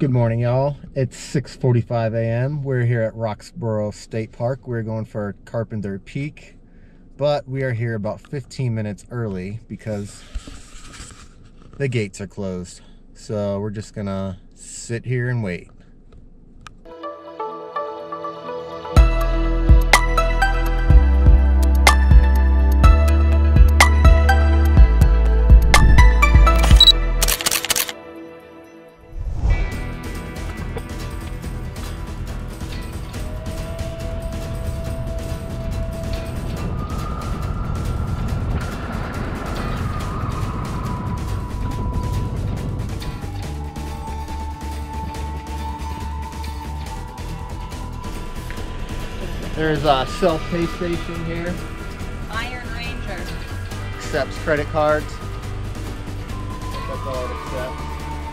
Good morning, y'all. It's 6:45 a.m. We're here at Roxborough State Park. We're going for Carpenter Peak, but we are here about 15 minutes early because the gates are closed. So we're just gonna sit here and wait. There's a self-pay station here. Iron Ranger. Accepts credit cards. That's all it accepts.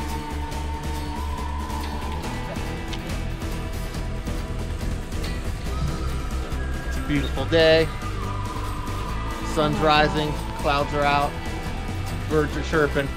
It's a beautiful day. Sun's rising, clouds are out, birds are chirping.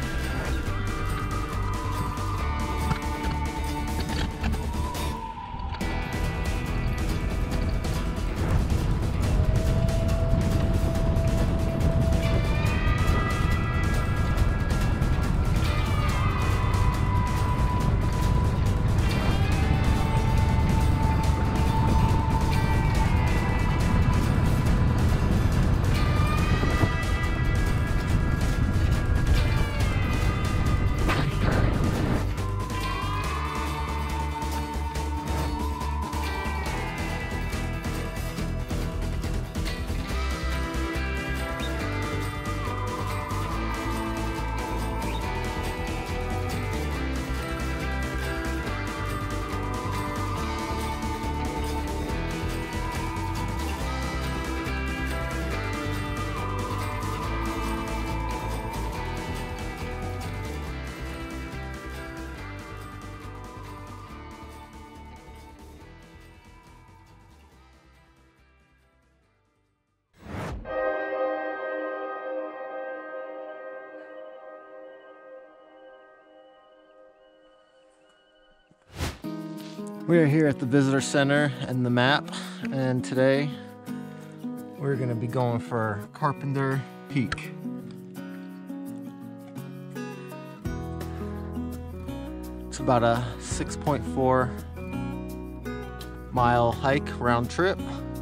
We are here at the visitor center and the map, and today we're going to be going for Carpenter Peak. It's about a 6.4 mile hike round trip.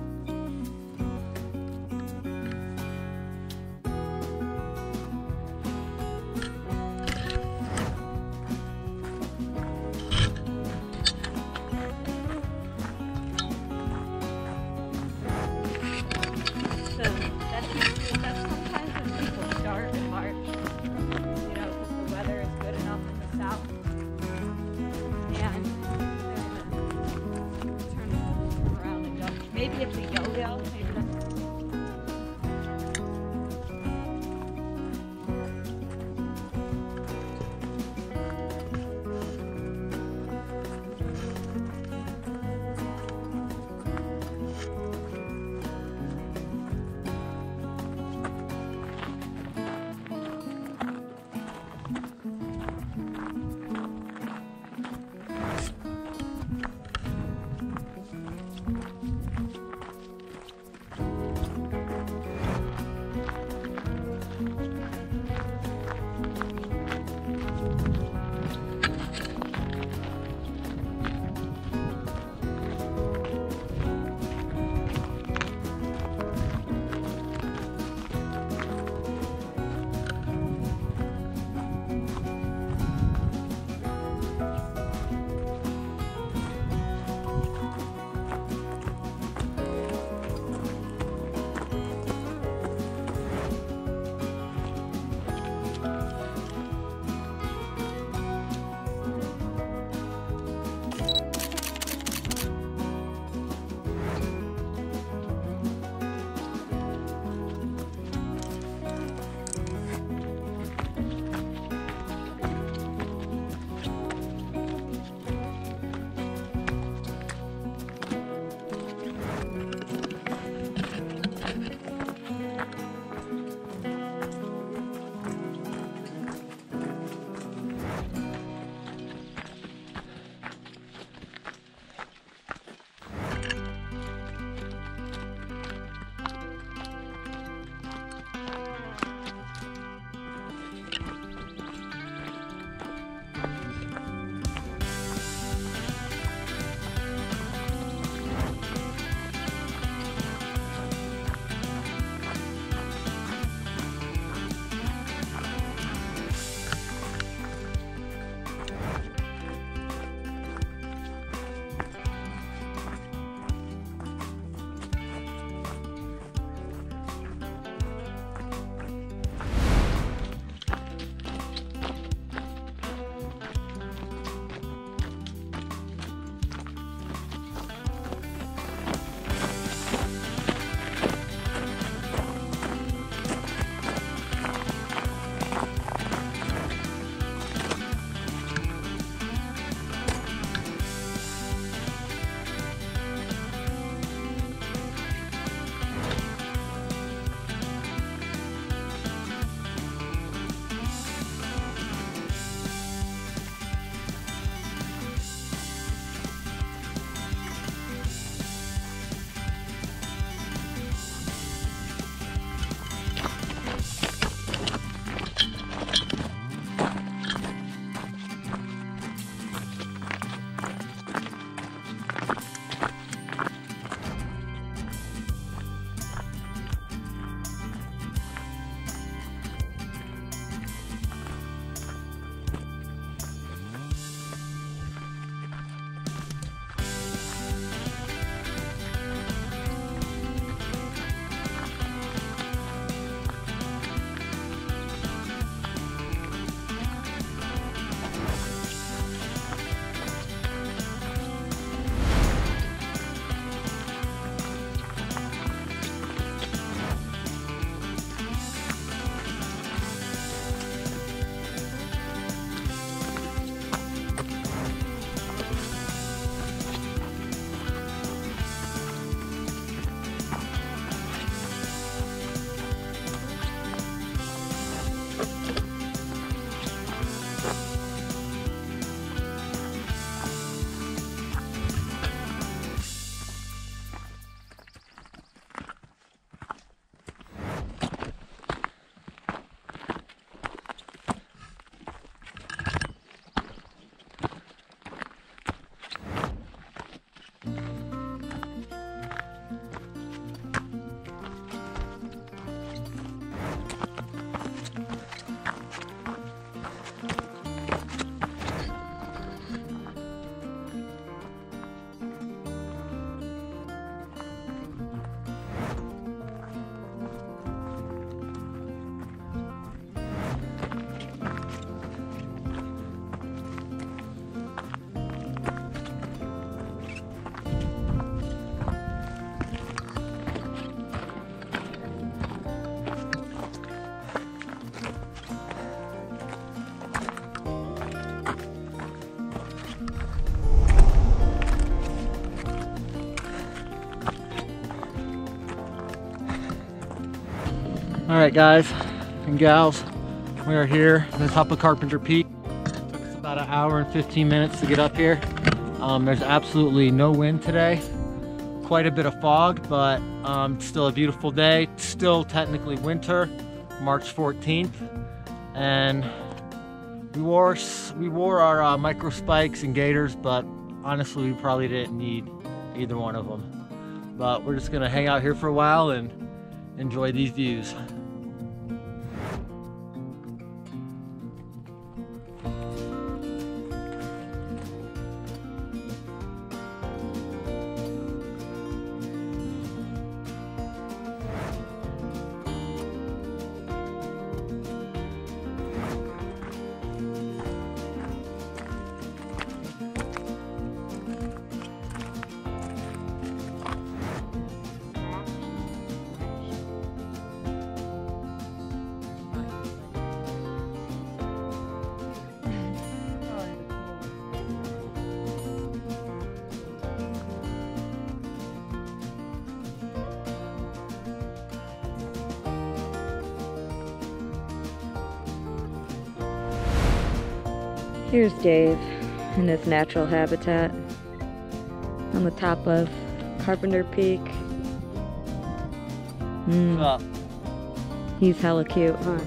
Maybe it's a yo-yo. Alright guys and gals, we are here at the top of Carpenter Peak. It took us about an hour and 15 minutes to get up here. There's absolutely no wind today. Quite a bit of fog, but still a beautiful day. Still technically winter, March 14th. And we wore our micro spikes and gaiters, but honestly we probably didn't need either one of them. But we're just gonna hang out here for a while and enjoy these views. Here's Dave in his natural habitat on the top of Carpenter Peak. What's up? He's hella cute, huh?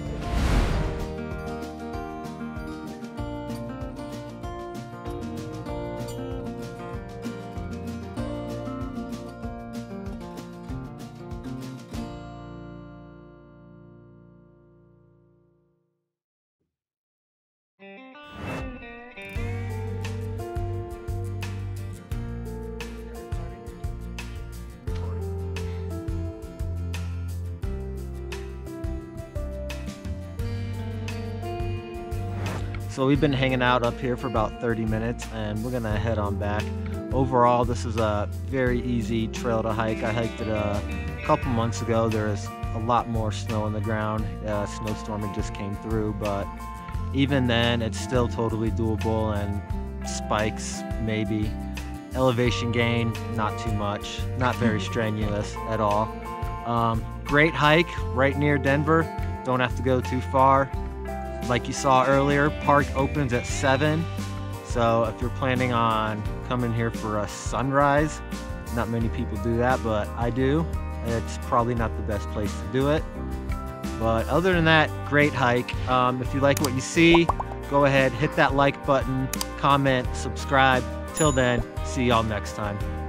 So we've been hanging out up here for about 30 minutes and we're gonna head on back. Overall, this is a very easy trail to hike. I hiked it a couple months ago. There is a lot more snow on the ground. A snowstorm had just came through, but even then it's still totally doable, and spikes maybe. Elevation gain, not too much. Not very strenuous at all. Great hike right near Denver. Don't have to go too far. Like you saw earlier, park opens at 7. So if you're planning on coming here for a sunrise, not many people do that, but I do. It's probably not the best place to do it. But other than that, great hike. If you like what you see, go ahead, hit that like button, comment, subscribe. Till then, see y'all next time.